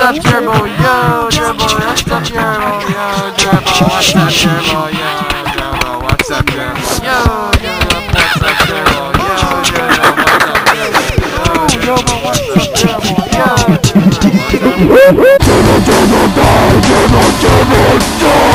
up, Gerbo? Yo, Gerbo, what's up, Gerbo? Yo, Gerbo, what's up, Gerbo? Yo, Gerbo, what's up, Gerbo? Yo, Gerbo, what's up, Gerbo? Yo, Gerbo, what's up, Gerbo? Yo, Gerbo, what's up, Gerbo? Yo, Gerbo, what's up, Gerbo?